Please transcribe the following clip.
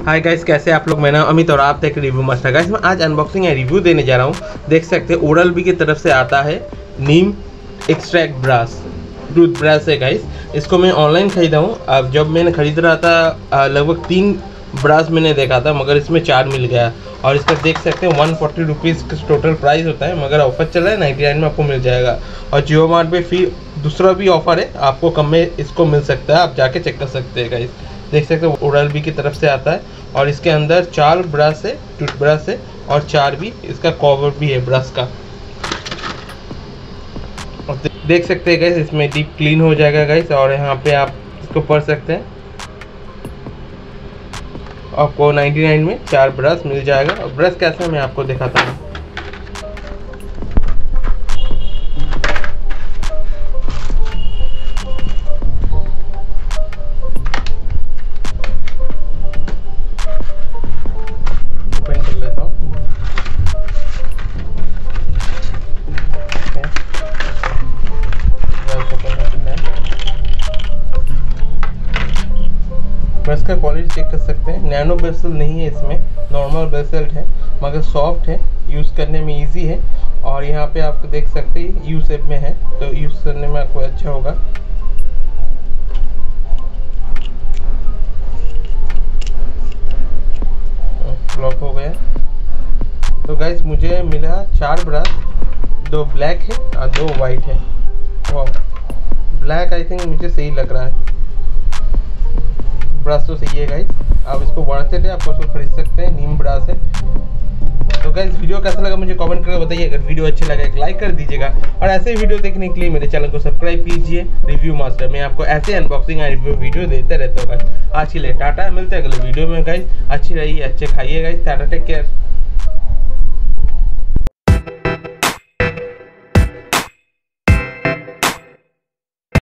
Hi guys, कैसे आप लोग। मेरा नाम अमित और आप देख रिव्यू मास्टर। गाइस मैं आज अनबॉक्सिंग या रिव्यू देने जा रहा हूँ। देख सकते हैं ओरल बी की तरफ से आता है neem extract brush, toothbrush है गाइस। इसको मैं ऑनलाइन खरीदा हूँ। अब जब मैंने खरीद रहा था लगभग 3 ब्रश मैंने देखा था, मगर इसमें 4 मिल गया। और इसका देख सकते हैं 140 रुपीज़ का टोटल प्राइस होता है, मगर ऑफर चल रहा है 99 में आपको मिल जाएगा। और जियो मार्ट पे फिर दूसरा भी ऑफर है, आपको कम में इसको मिल सकता है, आप जाके चेक कर सकते हैं गाइस। देख सकते हो ओरल बी की तरफ से आता है और इसके अंदर 4 ब्रश है, टूथ ब्रश है और 4 भी इसका कवर भी है ब्रश का। और देख सकते हैं गाइस इसमें डीप क्लीन हो जाएगा गाइस। और यहाँ पे आप इसको पढ़ सकते हैं, आपको 99 में 4 ब्रश मिल जाएगा। और ब्रश कैसा मैं आपको दिखाता हूँ। ओपन कर लेता हूँ। ब्रश का क्वालिटी चेक कर सकते हैं। नैनो ब्रिसल नहीं है इसमें, नॉर्मल ब्रिसल है, मगर सॉफ्ट है, यूज़ करने में इजी है। और यहाँ पे आप देख सकते हैं यू शेप में है, तो यूज़ करने में आपको अच्छा होगा। लॉक हो गया। तो गाइस मुझे मिला 4 ब्रश, 2 ब्लैक है और 2 वाइट है। वाह, ब्लैक आई थिंक मुझे सही लग रहा है। ब्रश तो सही है गाइस, आप इसको वर्सेटाइल है, आप उसको खरीद सकते हैं। नीम ब्रश है। तो गाइस वीडियो कैसा लगा मुझे कमेंट करके बताइए। अगर वीडियो अच्छा लगा एक लाइक कर दीजिएगा और ऐसे वीडियो देखने के लिए मेरे चैनल को सब्सक्राइब कीजिए। रिव्यू मास्टर में आपको ऐसे अनबॉक्सिंग और रिव्यू वीडियो देते रहता हूँ गाइस। आज के लिए टाटा, मिलते हैं अगले वीडियो में गाइस। अच्छी रहिए, अच्छे खाइए गाइस। Tata, take care.